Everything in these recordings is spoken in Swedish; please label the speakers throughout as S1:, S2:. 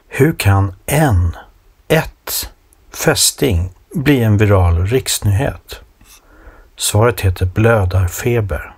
S1: Hur kan ett fästing bli en viral riksnyhet? Svaret heter blödarfeber.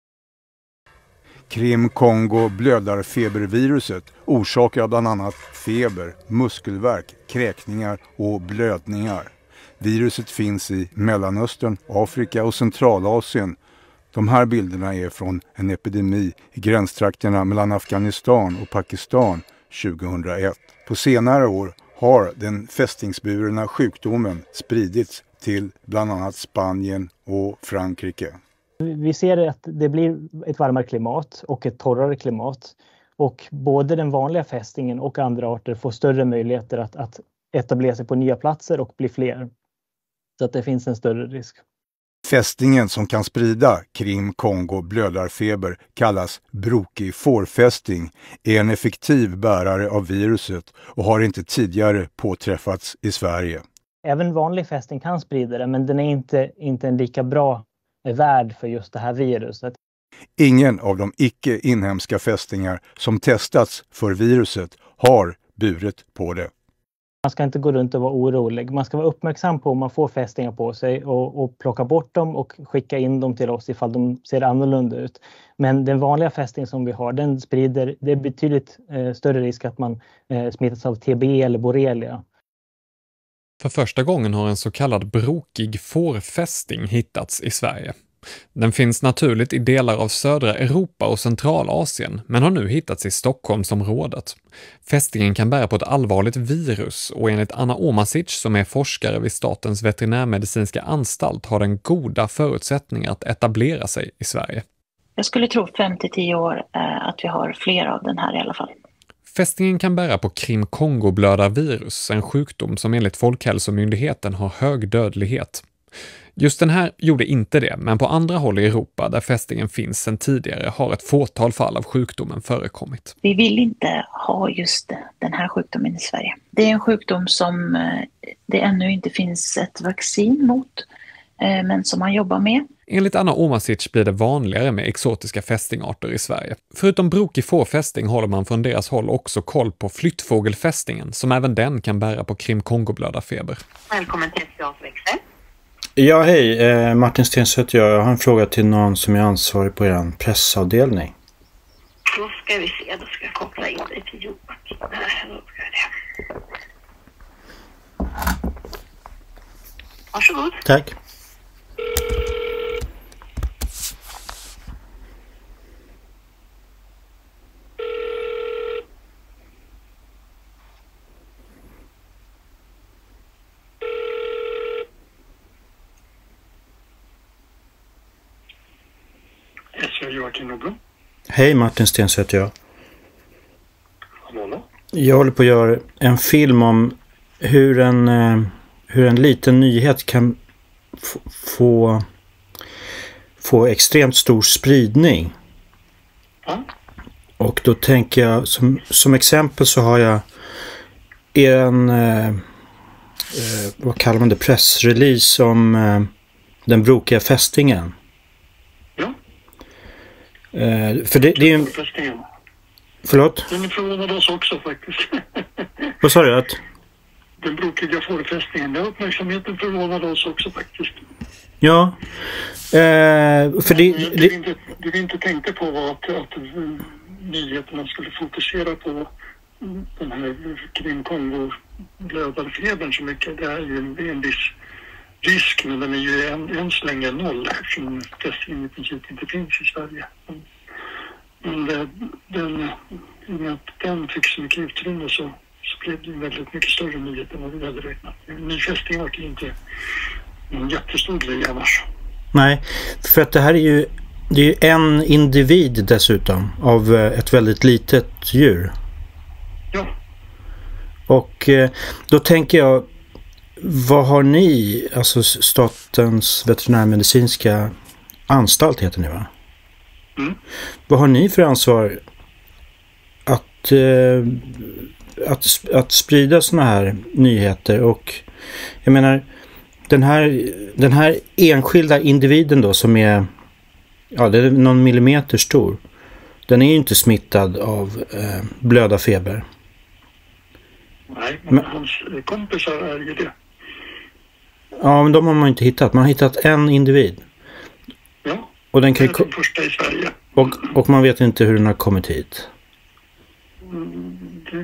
S2: Krim-Kongo-blödarfeberviruset orsakar bland annat feber, muskelvärk, kräkningar och blödningar. Viruset finns i Mellanöstern, Afrika och Centralasien. De här bilderna är från en epidemi i gränstrakterna mellan Afghanistan och Pakistan 2001. På senare år har den fästingsburna sjukdomen spridits till bland annat Spanien och Frankrike.
S3: Vi ser att det blir ett varmare klimat och ett torrare klimat. Och både den vanliga fästingen och andra arter får större möjligheter att etablera sig på nya platser och bli fler. Så att det finns en större risk.
S2: Fästingen som kan sprida Krim-Kongo-blödarfeber kallas brokig fårfästing, är en effektiv bärare av viruset och har inte tidigare påträffats i Sverige.
S3: Även vanlig fästing kan sprida det, men den är inte en lika bra värd för just det här viruset.
S2: Ingen av de icke-inhemska fästingar som testats för viruset har burit på det.
S3: Man ska inte gå runt och vara orolig. Man ska vara uppmärksam på om man får fästingar på sig och plocka bort dem och skicka in dem till oss ifall de ser annorlunda ut. Men den vanliga fästingen som vi har, den sprider, det är betydligt större risk att man smittas av TB eller borrelia.
S4: För första gången har en så kallad brokig fårfästing hittats i Sverige. Den finns naturligt i delar av södra Europa och Centralasien, men har nu hittats i Stockholmsområdet. Fästingen kan bära på ett allvarligt virus och enligt Anna Omasic, som är forskare vid Statens veterinärmedicinska anstalt, har den goda förutsättningar att etablera sig i Sverige.
S5: Jag skulle tro 5-10 år att vi har fler av den här i alla fall.
S4: Fästingen kan bära på Krim-Kongo-blödarvirus, en sjukdom som enligt Folkhälsomyndigheten har hög dödlighet. Just den här gjorde inte det, men på andra håll i Europa där fästingen finns sedan tidigare har ett fåtal fall av sjukdomen förekommit.
S5: Vi vill inte ha just den här sjukdomen i Sverige. Det är en sjukdom som det ännu inte finns ett vaccin mot, men som man jobbar med.
S4: Enligt Anna Omasic blir det vanligare med exotiska fästingarter i Sverige. Förutom brokig fårfästing håller man från deras håll också koll på flyttfågelfästingen, som även den kan bära på Krim-Kongo-blödarfeber.
S6: Välkommen till Teaterväxel.
S1: Ja, hej. Martin Stenseth, jag har en fråga till någon som är ansvarig på er pressavdelning.
S6: Då ska vi se, då ska jag koppla in dig till Joakim. Varsågod.
S1: Tack. Hej, Martin Stenseth, jag. Jag håller på att göra en film om hur en liten nyhet kan få extremt stor spridning. Och då tänker jag, som exempel så har jag en vad kallar man det, pressrelease om den brokiga fästingen. För det är ju... Förlåt?
S7: Den förvånade oss också faktiskt.
S1: Vad sa du? Att?
S7: Den brokiga fårfästingen. Den uppmärksamheten förvånade oss också faktiskt.
S1: Ja. För det
S7: vi inte tänkte på var att nyheterna skulle fokusera på den här Krim-Kongo-blödarfebern så mycket. Det är ju en viss risk, men den är ju än så länge noll eftersom testningen i princip inte finns i Sverige. Men den fick så mycket utrymme så blev det väldigt mycket större nyhet än vad vi hade räknat. Nyfästning var inte en jättestor grej annars.
S1: Nej, för att det här är ju en individ dessutom av ett väldigt litet djur.
S7: Ja.
S1: Och då tänker jag, vad har ni, alltså Statens veterinärmedicinska anstalt heter ni, va?
S7: Mm.
S1: Vad har ni för ansvar att sprida såna här nyheter? Och jag menar, den här enskilda individen då som är, ja, det är någon millimeter stor, den är ju inte smittad av blödarfeber.
S7: Nej, men hans kompisar är ju det.
S1: Ja, men de har man inte hittat. Man har hittat en individ.
S7: Ja,
S1: och den kan
S7: det är den första i Sverige.
S1: Och man vet inte hur den har kommit hit.
S7: Det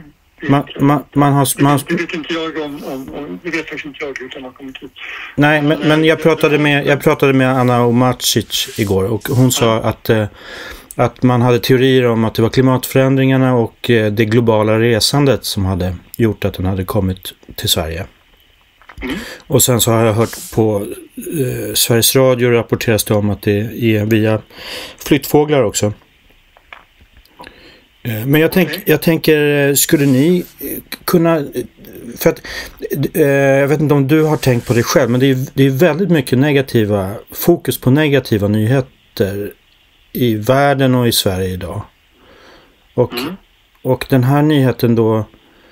S7: vet inte jag om det vet faktiskt inte jag hur den har kommit hit.
S1: Nej, men jag pratade med Anna Omacic igår och hon sa att man hade teorier om att det var klimatförändringarna och det globala resandet som hade gjort att den hade kommit till Sverige. Mm. Och sen så har jag hört på Sveriges Radio rapporteras det om att det är via flyttfåglar också. Men jag tänker, skulle ni kunna, för att jag vet inte om du har tänkt på det själv, men det är väldigt mycket fokus på negativa nyheter i världen och i Sverige idag. Och den här nyheten då,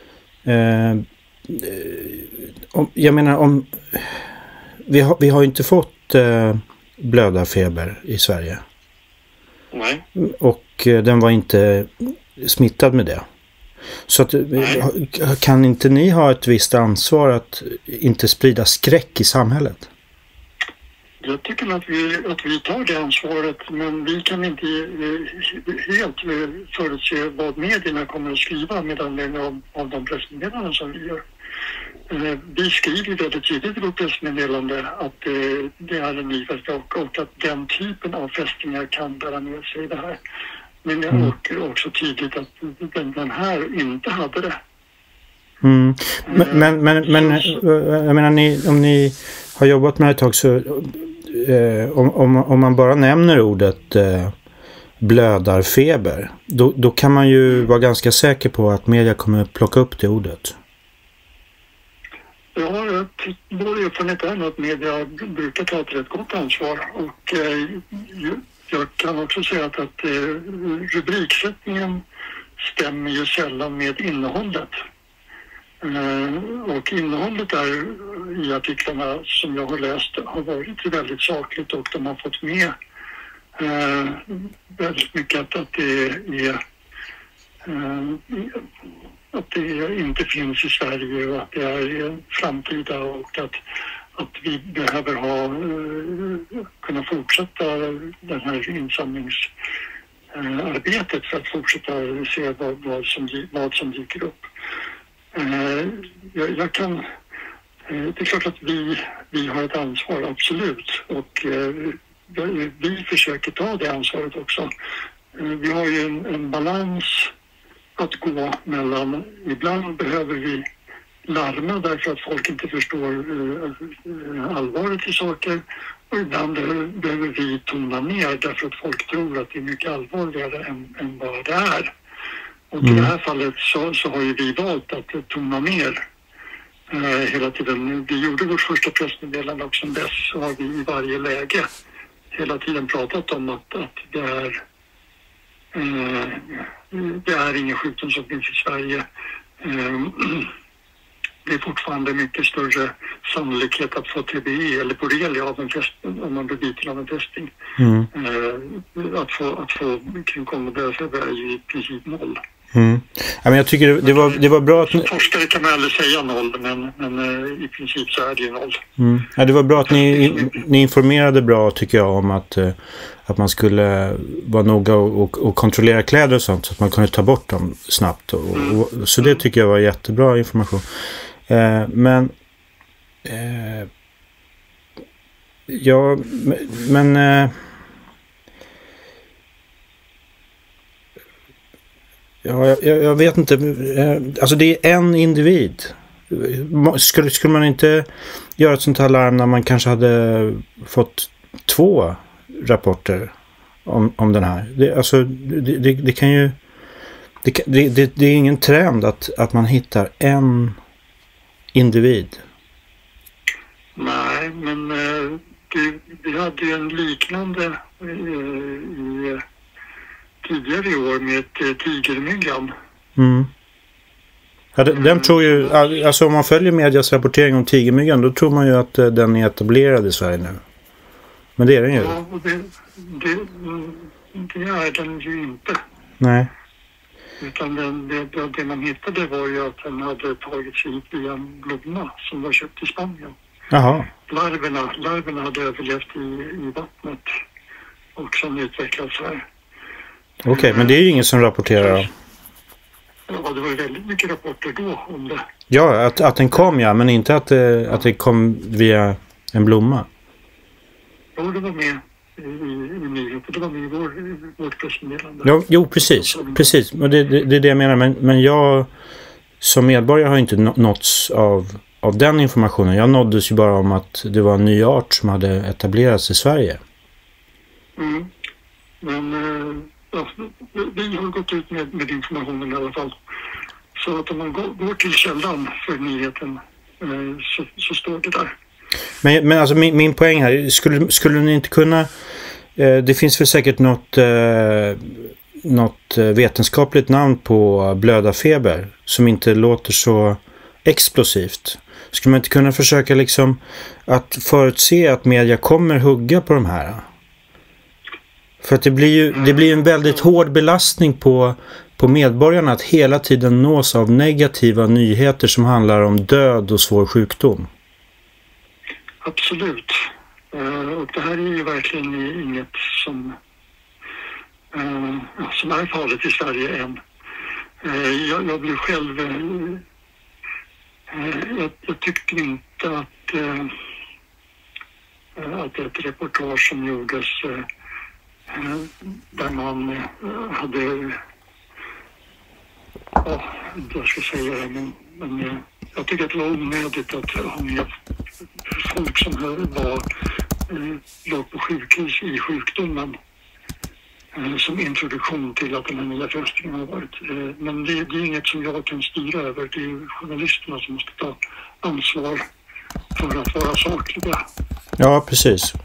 S1: jag menar vi har inte fått blödarfeber i Sverige.
S7: Nej.
S1: Och den var inte smittad med det. Så att, kan inte ni ha ett visst ansvar att inte sprida skräck i samhället?
S7: Jag tycker att vi tar det ansvaret, men vi kan inte helt förutse vad medierna kommer att skriva med anledning av de pressmeddelanden som vi gör. Vi skriver väldigt tidigt i vårt pressmeddelande att det är en ny fästing och att den typen av fästingar kan bära med sig det här. Men jag åker också tydligt att den här inte hade det.
S1: Mm. Men jag menar, om ni har jobbat med det ett tag så om man bara nämner ordet blödarfeber, då kan man ju vara ganska säker på att media kommer plocka upp det ordet.
S7: Ja, vår erfarenhet är att media brukar ta ett rätt gott ansvar och jag kan också säga att rubriksättningen stämmer ju sällan med innehållet. Och innehållet där i artiklarna som jag har läst har varit väldigt sakligt och de har fått med väldigt mycket att det inte finns i Sverige och att det är framtida och att vi behöver kunna fortsätta den här insamlingsarbetet för att fortsätta se vad som dyker upp. Det är klart att vi har ett ansvar, absolut, och vi försöker ta det ansvaret också. Vi har ju en balans att gå mellan, ibland behöver vi larma därför att folk inte förstår allvaret i saker och ibland behöver vi tona ner därför att folk tror att det är mycket allvarligare än vad det är. Och i det här fallet så har ju vi valt att tona ner hela tiden. Vi gjorde vårt första pressmeddelande och sedan dess så har vi i varje läge hela tiden pratat om att det är ingen sjukdom som finns i Sverige. Det är fortfarande mycket större sannolikhet att få TBE eller borrelia av en fästing om man blir biten av en fästing. Att få Kongo blödarfeber är ju i princip noll.
S1: Ja, men jag tycker det var bra att
S7: forskare kan man aldrig säga noll, men i princip så är det ju noll.
S1: Ja, det var bra att ni informerade bra, tycker jag, om att man skulle vara noga och kontrollera kläder och sånt så att man kunde ta bort dem snabbt. Så det tycker jag var jättebra information. Jag vet inte. Alltså det är en individ. Skulle man inte göra ett sånt här larm när man kanske hade fått 2 rapporter om den här? Det kan ju... Det är ingen trend att man hittar en individ.
S7: Nej, men vi hade ju en liknande tidigare i år med tigermyggan.
S1: Ja, den tror ju, alltså om man följer medias rapportering om tigermyggan, då tror man ju att den är etablerad i Sverige nu. Men det är den ju.
S7: Ja, och det är den ju inte.
S1: Nej.
S7: Utan det man hittade var ju att den hade tagit sig hit via en blomma som var köpt i Spanien.
S1: Jaha.
S7: Larverna hade överlevt i vattnet och sen utvecklats här.
S1: Okej, men det är ju ingen som rapporterar.
S7: Ja, det var väldigt mycket rapporter då om det.
S1: Ja, att den kom, ja, men inte att det kom via en blomma.
S7: Ja, det var med i nyheter. Det var med i vårt pressmeddelande.
S1: Ja, jo, precis. Och det är det jag menar. Men jag som medborgare har inte nåtts av den informationen. Jag nåddes ju bara om att det var en ny art som hade etablerats i Sverige.
S7: Mm. Men ja, vi har gått ut med informationen i alla fall. Så att om man går till källan för nyheten så står det där.
S1: Men alltså min poäng här, skulle ni inte kunna, det finns väl säkert något vetenskapligt namn på blödarfeber som inte låter så explosivt. Skulle man inte kunna försöka liksom att förutse att media kommer hugga på de här? För att det blir en väldigt hård belastning på medborgarna att hela tiden nås av negativa nyheter som handlar om död och svår sjukdom.
S7: Absolut. Och det här är ju verkligen inget som är farligt i Sverige än. Jag blev själv... Jag tyckte inte att ett reportage som gjordes där man hade... jag ska säga det, men jag tycker att det var onödigt att ha med folk som låg på sjukhus i sjukdomen som introduktion till att den här nya fästningen har varit. Men det är inget som jag kan styra över. Det är journalisterna som måste ta ansvar för att vara sakliga.
S1: Ja, precis.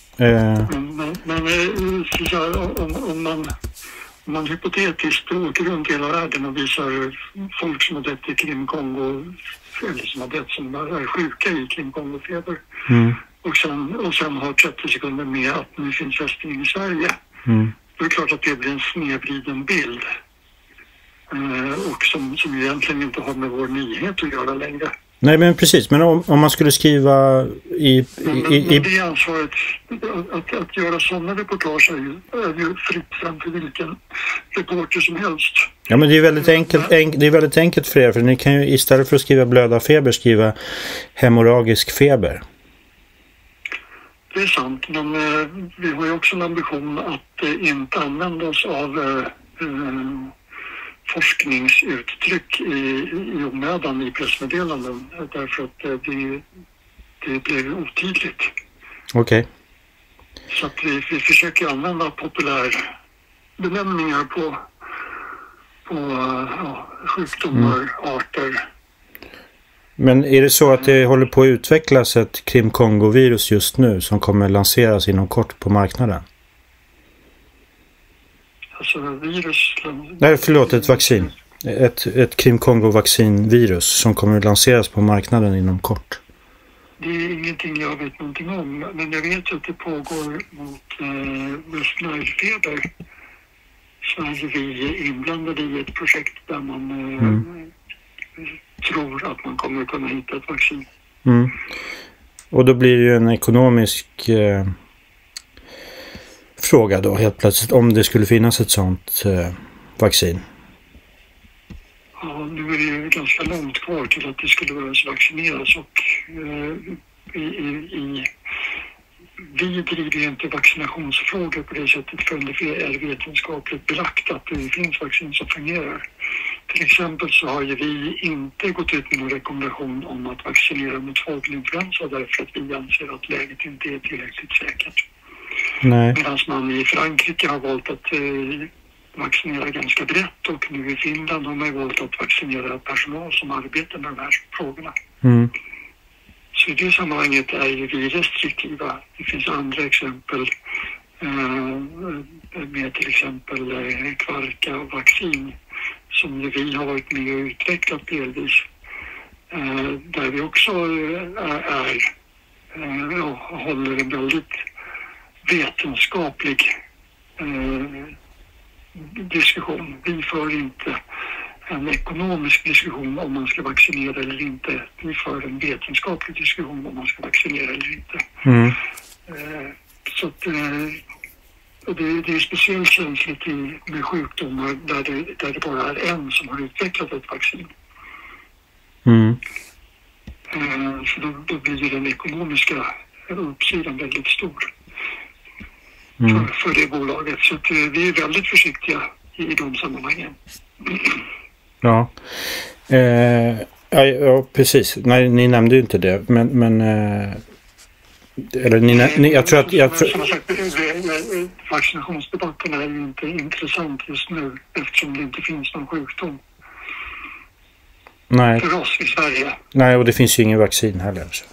S7: Om man hypotetiskt åker runt hela världen och visar folk som har dött i Krim-Kongo eller som har dött som är sjuka i Krim-Kongo-feber och sen har 30 sekunder med att nu finns fästningen i Sverige. Då är det klart att det blir en snedvriden bild och som egentligen inte har med vår nyhet att göra längre.
S1: Nej, men precis. Men om man skulle skriva i
S7: det ansvaret att göra sådana reportage är ju fritt fram för vilken reporter som helst.
S1: Ja, men det är väldigt enkelt för er, för ni kan ju istället för att skriva blödarfeber skriva hemorragisk feber.
S7: Det är sant, men vi har ju också en ambition att inte använda oss av forskningsuttryck i onödan i pressmeddelanden därför att det blir otydligt.
S1: Okej.
S7: Så att vi försöker använda populärbenämningar på sjukdomar, arter. Men
S1: är det så att det håller på att utvecklas ett Krim-Kongo-virus just nu som kommer lanseras inom kort på marknaden?
S7: Alltså virus...
S1: Nej, förlåt, ett vaccin. Ett Krim-Kongo-vaccinvirus som kommer att lanseras på marknaden inom kort.
S7: Det är ingenting jag vet någonting om, men jag vet att det pågår mot West Nile-feber. Så är vi inblandade i ett projekt där man tror att man kommer kunna hitta ett vaccin.
S1: Och då blir det ju en ekonomisk fråga då helt plötsligt om det skulle finnas ett sånt vaccin.
S7: Ja, nu är det ju ganska långt kvar till att det skulle börja vaccineras och vi driver ju inte vaccinationsfrågor på det sättet förrän det är vetenskapligt belagt att det finns vaccin som fungerar. Till exempel så har ju vi inte gått ut med någon rekommendation om att vaccinera mot fågelinfluensa därför att vi anser att läget inte är tillräckligt säkert. Medan man i Frankrike har valt att vaccinera ganska brett och nu i Finland har man valt att vaccinera personal som arbetar med de här frågorna. Så i det sammanhanget är ju vi restriktiva. Det finns andra exempel med till exempel kvarka-vaccin som vi har varit med och utvecklat delvis. Där vi också håller en väldigt vetenskaplig diskussion. Vi för inte en ekonomisk diskussion om man ska vaccinera eller inte. Vi för en vetenskaplig diskussion om man ska vaccinera eller inte. Så att, och det är speciellt känsligt med sjukdomar där det bara är en som har utvecklat ett vaccin. Så då blir den ekonomiska uppsidan väldigt stor för det bolaget. Så att vi är väldigt försiktiga i de sammanhangen.
S1: Ja. Ja, precis. Nej, ni nämnde ju inte det. Men eller jag tror att...
S7: Som sagt, vaccinationsdebatten är ju inte intressant just nu eftersom det inte finns någon sjukdom.
S1: Nej.
S7: För oss i Sverige.
S1: Nej, och det finns ju ingen vaccin heller. Så.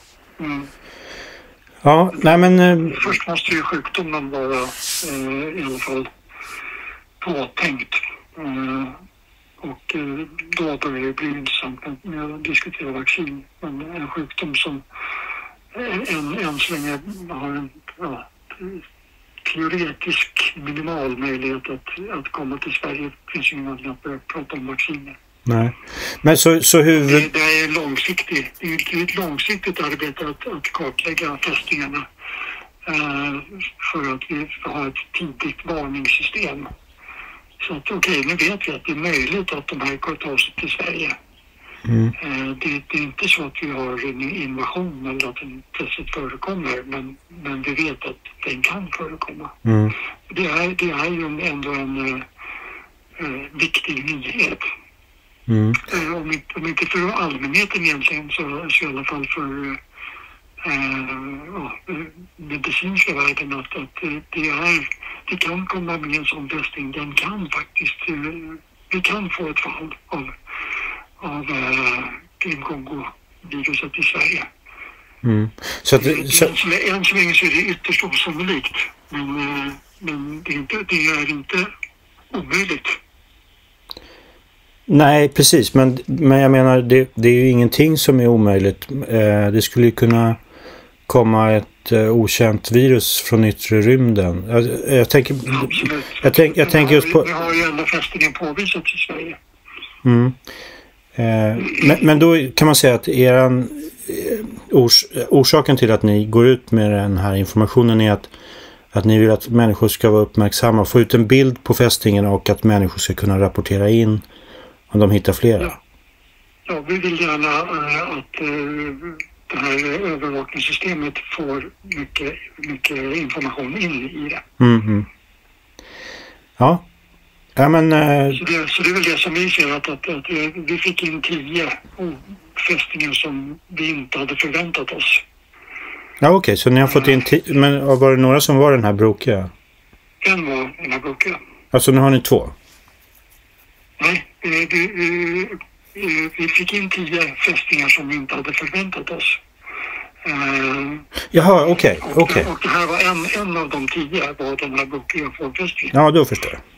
S1: Ja, nej men...
S7: Först måste ju sjukdomen vara i alla fall påtänkt. Och då börjar det bli intressant med att diskutera vaccin. Men en sjukdom som än så länge har en teoretisk minimal möjlighet att komma till Sverige. Det finns ju ingen anledning att börja prata om vacciner.
S1: Nej. Men så huvud...
S7: Det är ett långsiktigt arbete att kartlägga fästingarna för att vi ska ha ett tidigt varningssystem. Så att nu vet vi att det är möjligt att de här kan ta sig till Sverige. Det är inte så att vi har en invasion eller att den plötsligt förekommer, men vi vet att den kan förekomma. Det är ju ändå en viktig nyhet. Om inte för allmänheten egentligen så i alla fall för medicinska världen att det kan komma med en sån fästing. Den kan faktiskt, vi kan få ett fall av Kongo-viruset i Sverige. Än så länge så är det ytterst osannolikt, men det är inte omöjligt.
S1: Nej, precis. Men jag menar, det är ju ingenting som är omöjligt. Det skulle ju kunna komma ett okänt virus från yttre rymden. Jag tänker just på...
S7: Vi har ju ändå fästingen påvisats i Sverige.
S1: Men då kan man säga att orsaken till att ni går ut med den här informationen är att ni vill att människor ska vara uppmärksamma, få ut en bild på fästingen och att människor ska kunna rapportera in om de hittar flera.
S7: Ja, vi vill gärna att det här övervakningssystemet får mycket information in i det.
S1: Ja. Ja, men...
S7: Så det är väl det som vi ser att vi fick in 10 fästingar som vi inte hade förväntat oss.
S1: Ja, okej. Så ni har fått in... Men var det några som var den här brokiga?
S7: En var den här brokiga.
S1: Alltså nu har ni 2?
S7: Nej, vi fick in 10 fästingar som vi inte hade förväntat oss.
S1: Jaha, okej.
S7: Och det här var en av de 10 var den här brokiga fågelfästingen.
S1: Ja, då förstår jag.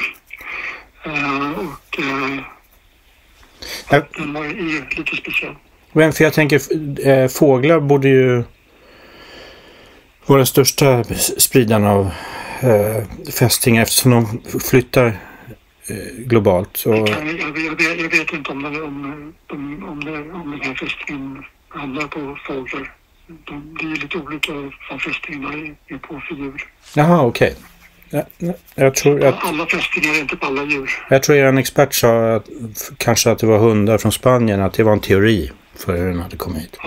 S7: Den var ju lite speciell.
S1: Men för jag tänker, fåglar borde ju vara den största spridarna av fästingar eftersom de flyttar globalt. Så...
S7: Jag vet inte om den här fästingen handlar på fåglar. Det är lite olika vad fästingarna är på för djur.
S1: Jaha, okej. Jag tror att...
S7: Alla fästingar är inte på alla djur.
S1: Jag tror en expert sa kanske att det var hundar från Spanien, att det var en teori för hur den hade kommit hit.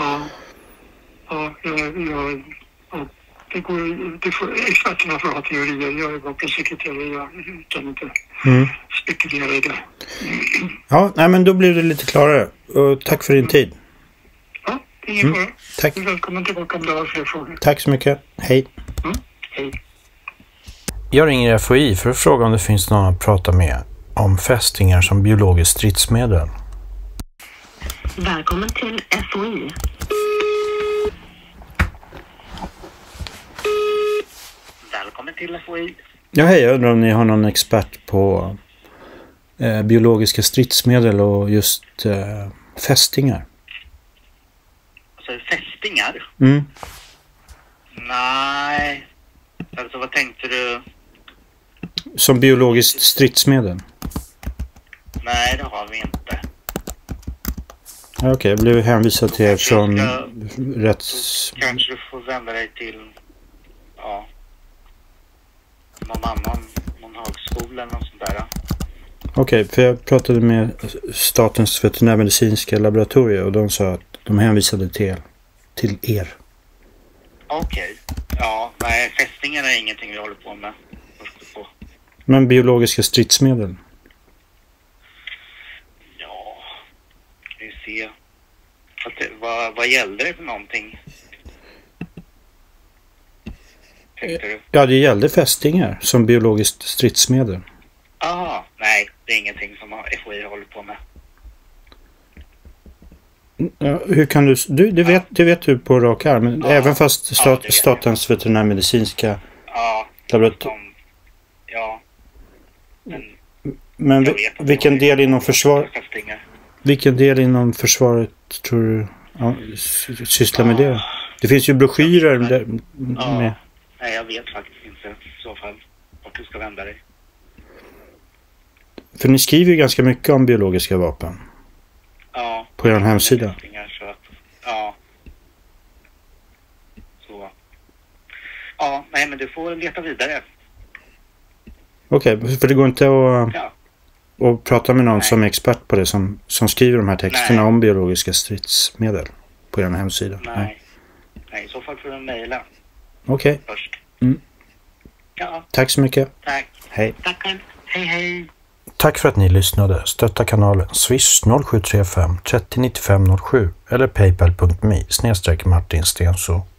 S7: Experterna får ha teorier. Jag är bara pressekreterare, jag kan inte spekulera i det.
S1: Ja, nej, men då blir det lite klarare. Och tack för din tid.
S7: Ja, ingen fara.
S1: Tack.
S7: Välkommen tillbaka om du har fler frågor.
S1: Tack så mycket. Hej.
S7: Hej.
S1: Jag ringer FOI för att fråga om det finns någon att prata med om fästingar som biologiskt stridsmedel.
S6: Välkommen till FOI. Välkommen till FOI.
S1: Ja, hej. Jag undrar om ni har någon expert på biologiska stridsmedel och just fästingar.
S8: Alltså fästingar? Nej. Alltså vad tänkte du?
S1: som biologiskt stridsmedel?
S8: Nej, det har vi inte.
S1: Okej, jag blev hänvisad till er från
S8: Kanske du får vända dig till någon högskola eller något sånt där.
S1: Okej, för jag pratade med Statens veterinärmedicinska laboratorium och de sa att de hänvisade till er.
S8: Okej. Ja, nej, fästingar är ingenting vi håller på med.
S1: Men biologiska stridsmedel?
S8: Ja, ska vi se. Vad gällde det för någonting? Tänkte du?
S1: Ja, det gällde fästingar som biologiskt stridsmedel.
S8: Nej, det är ingenting som FOI håller på med.
S1: Ja, hur kan du det vet du på rak arm, men även fast Statens veterinärmedicinska laboratorium. Men vilken del inom försvaret tror du sysslar med det? Det finns ju broschyrer där med.
S8: Nej, jag vet faktiskt inte i så fall vart du ska vända dig.
S1: För ni skriver ju ganska mycket om biologiska vapen.
S8: Ja.
S1: På er hemsida.
S8: Så att, så. Ja, nej, men du får leta vidare.
S1: Okej, för det går inte att prata med någon som är expert på det som skriver de här texterna om biologiska stridsmedel på er hemsida.
S8: Nej, i så fall får du mejla.
S1: Okej.
S8: Först. Ja.
S1: Tack så mycket.
S8: Tack.
S1: Hej.
S8: Tack. Hej.
S1: Tack för att ni lyssnade. Stötta kanalen Swish 0735 30 95 07 eller paypal.me/Martin Stenså.